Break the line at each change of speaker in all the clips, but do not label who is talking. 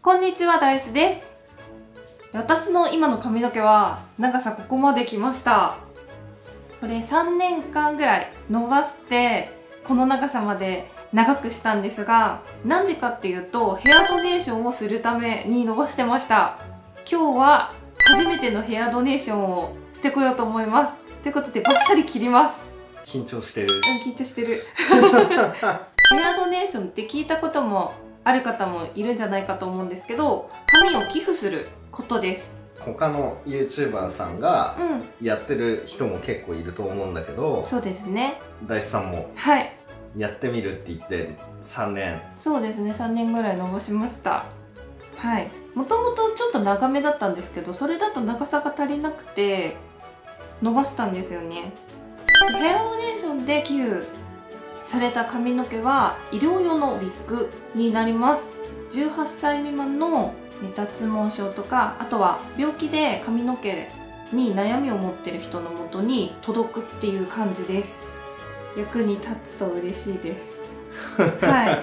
こんにちは、ダイスです。私の今の髪の毛は長さここまで来ました。これ3年間ぐらい伸ばしてこの長さまで長くしたんですが、なんでかっていうとヘアドネーションをするために伸ばしてました。今日は初めてのヘアドネーションをしてこようと思います。ということでバッサリ切ります。
緊張してる。
緊張してる。ヘアドネーションって聞いたこともある方もいるんじゃないかと思うんですけど、髪を寄付することです。
他の YouTuber さんがやってる人も結構いると思うんだけど、
そうですね。
大志さんもやってみるって言って3年。
そうですね、3年ぐらい伸ばしました。はい。もともとちょっと長めだったんですけど、それだと長さが足りなくて伸ばしたんですよね。ヘアドネーションで寄付された髪の毛は医療用のウィッグになります。18歳未満の脱毛症とか、あとは病気で髪の毛に悩みを持ってる人のもとに届くっていう感じです。役に立つと嬉しいです。はい。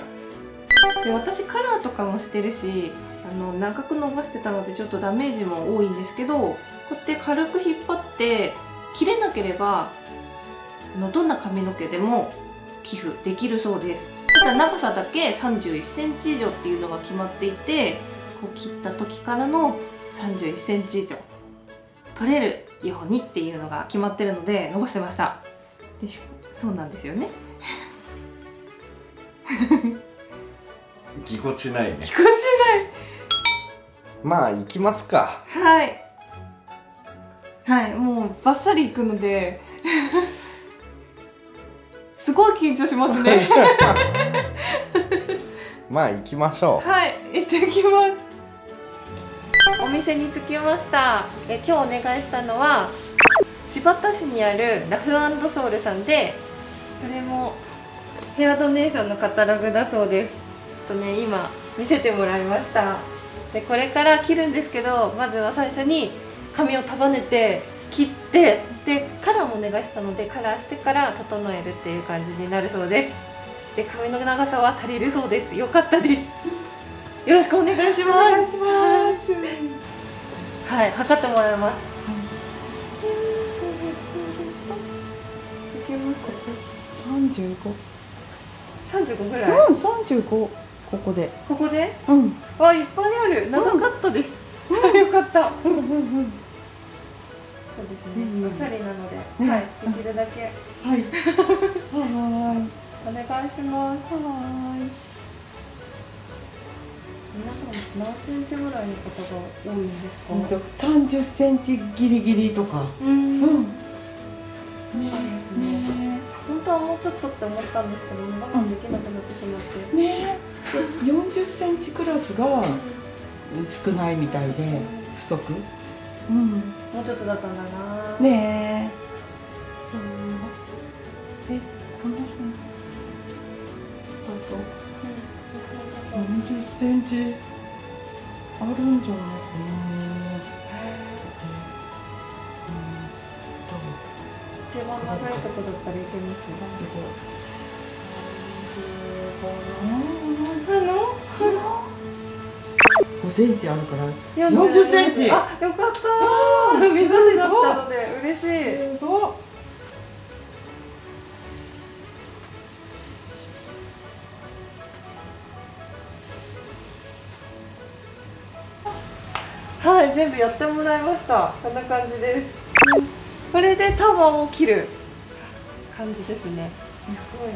で、私カラーとかもしてるし、長く伸ばしてたのでちょっとダメージも多いんですけど、こうやって軽く引っ張って切れなければどんな髪の毛でも寄付できるそうです。ただ長さだけ31センチ以上っていうのが決まっていて、こう切った時からの31センチ以上取れるようにっていうのが決まってるので伸ばしてました。で、そうなんですよね。
ぎこちないね。
ぎこちない。
まあ行きますか。
はいはい、もうバッサリいくのですごい緊張しますね。
まあ行きましょう。
はい、行ってきます。お店に着きました。今日お願いしたのは新発田市にあるラフ&ソウルさんで、これもヘアドネーションのカタログだそうです。ちょっとね、今見せてもらいました。で、これから切るんですけど、まずは最初に髪を束ねて切って、でカラーもお願いしたのでカラーしてから整えるっていう感じになるそうです。で、髪の長さは足りるそうです。よかったです。よろしくお願いします。お願いします。はい、測ってもらいます。いけます。
35
35ぐらい。
うん、35。ここでうん。
わ、いっぱいある。長かったです。よかった。そうですね。あっさりなので、はい、できるだけ。
はい。はい。
お願いします。
はい。
皆さん何センチぐらいの方が多いんですか
30センチギリギリとか。ね
え。本当はもうちょっとって思ったんですけど、我慢できなくなってしまって。
ねえ。40センチクラスが少ないみたいで不足。
もうちょっとだったんだな。
ねえ。そう。この辺。40センチあるんじゃないかな。
一番長いとこだったらいけます。
5センチあるから40センチ。
あ、よかった。目指しだったので嬉しい。
すごい。
はい、全部やってもらいました。こんな感じです。これで束を切る感じですね。すごい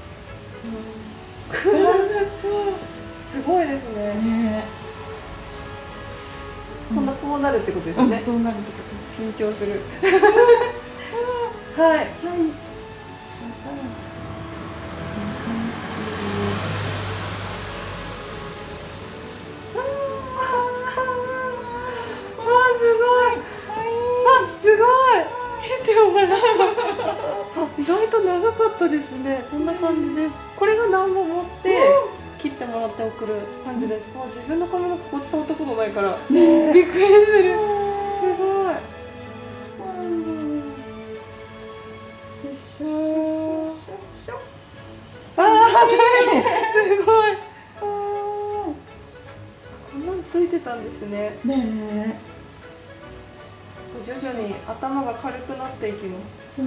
な。すごいですね。こうなるってことですよね。
そうなるってこと。
緊張する。はい。意外と長かったですね。こんな感じです。これが何本持って切ってもらって送る感じです。もう自分の髪の毛こう伝わったことないからびっくりする。すごい。ああ、すごい。 こんなんついてたんですね。
ね
徐々に頭が軽くなっていきます。
え、うん、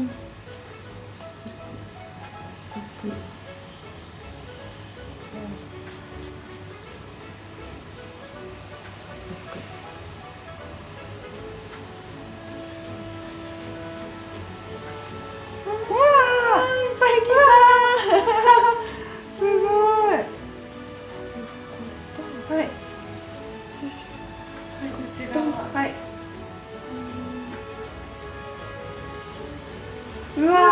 うわ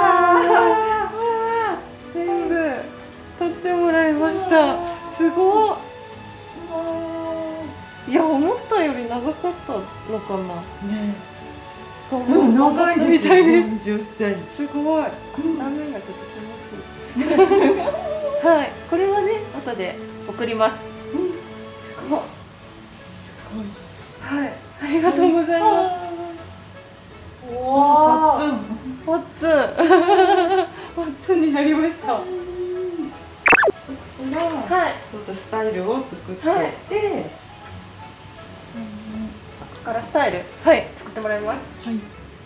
ー、全部取ってもらいました。すごい。いや、思ったより長かったのかな。
ね、長いですよ。40センチ。
すごい。断面がちょっと気持ちいい。はい、これはね、後で送ります。すごい。はい、ありがとうございます。わー、パッツンパッツンになりました。はい、
ちょっとスタイルを作って、
はい、ここからスタイル、はい、作ってもらいます。はい。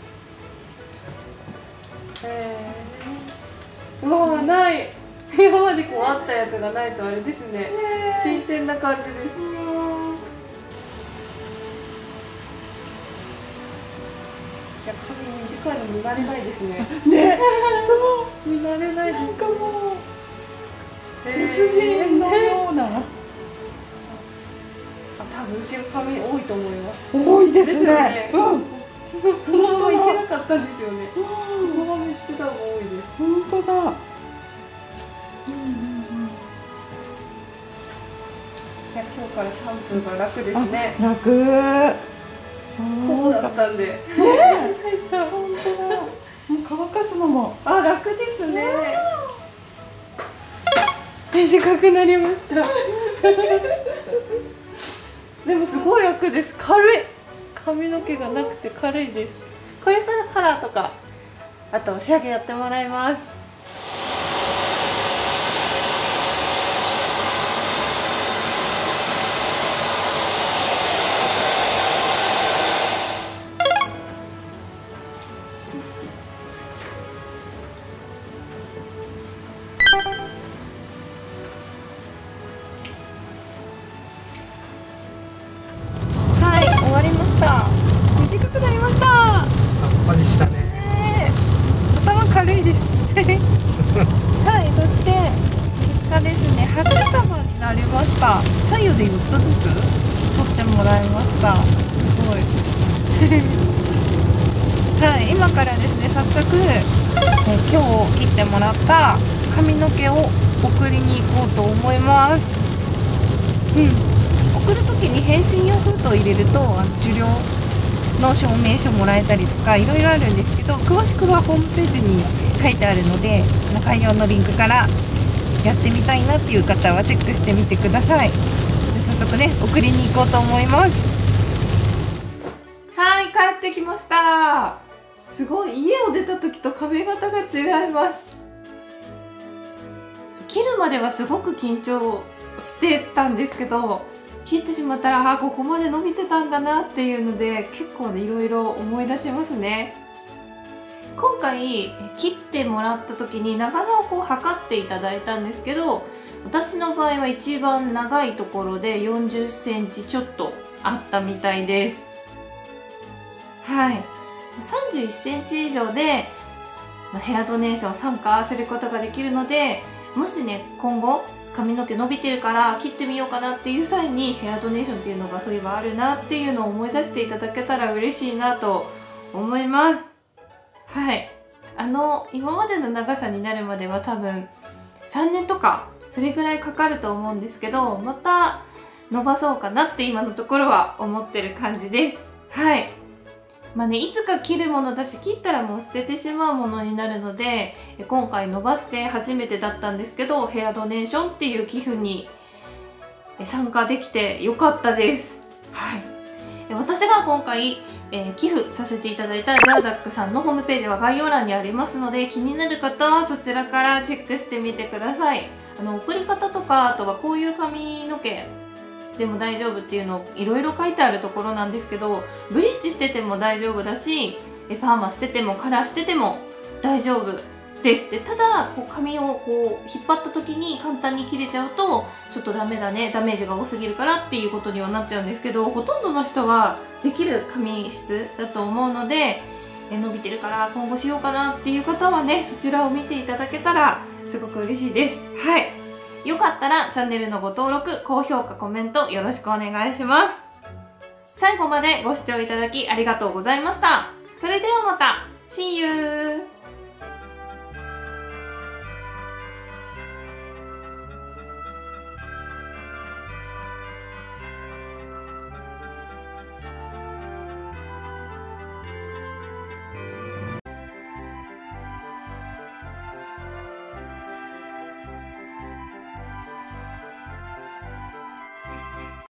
うわー、ない。今までこうあったやつがないとあれですね。新鮮な感じです。いや、髪短いの見慣れないですね。
ね、そう、
見慣れないです。
なんかもう別人のような。
多分後ろ髪多いと思います。
多いですね。うん。
そのままいけなかったんですよね。このままめっちゃ多分多いです。
本当だ。
いや、今日からシャンプーが楽ですね。
楽。
こうだったんで。ね。
本当だ。もう乾かすのも。
あ、楽ですね。短くなりました。でもすごい楽です。軽い。髪の毛がなくて軽いです。これからカラーとか、あと仕上げやってもらいます。短くなりました。
さっぱりしたね。
頭軽いです。はい、そして結果ですね、8束になりました。左右で4つずつ取ってもらいました。すごい。はい、今からですね、早速、今日切ってもらった髪の毛を送りに行こうと思います。送る時に返信用封筒を入れると受領の証明書もらえたりとかいろいろあるんですけど、詳しくはホームページに書いてあるので、概要のリンクからやってみたいなっていう方はチェックしてみてください。じゃあ早速ね、送りに行こうと思います。はい、帰ってきました。すごい、家を出た時と髪型が違います。切るまではすごく緊張してたんですけど、切ってしまったら、ここまで伸びてたんだなっていうので、結構ね、いろいろ思い出しますね。今回切ってもらった時に長さをこう測っていただいたんですけど、私の場合は一番長いところで40センチちょっとあったみたいです。はい、31センチ以上でヘアドネーション参加することができるので、もしね、今後髪の毛伸びてるから切ってみようかなっていう際にヘアドネーションっていうのがそういえばあるなっていうのを思い出していただけたら嬉しいなと思います。はい、今までの長さになるまでは多分3年とかそれぐらいかかると思うんですけど、また伸ばそうかなって今のところは思ってる感じです。はい、まあね、いつか切るものだし、切ったらもう捨ててしまうものになるので、今回伸ばして初めてだったんですけど、ヘアドネーションっていう寄付に参加できてよかったです。はい、私が今回、寄付させていただいたジャーダックさんのホームページは概要欄にありますので、気になる方はそちらからチェックしてみてください。送り方とか、あとはこういう髪の毛でも大丈夫っていうのをいろいろ書いてあるところなんですけど、ブリーチしてても大丈夫だし、パーマしててもカラーしてても大丈夫です。でただこう髪をこう引っ張った時に簡単に切れちゃうとちょっとダメだね、ダメージが多すぎるからっていうことにはなっちゃうんですけど、ほとんどの人はできる髪質だと思うので、伸びてるから今後しようかなっていう方はね、そちらを見ていただけたらすごく嬉しいです。はい、よかったらチャンネルのご登録、高評価、コメントよろしくお願いします。最後までご視聴いただきありがとうございました。それではまた See you!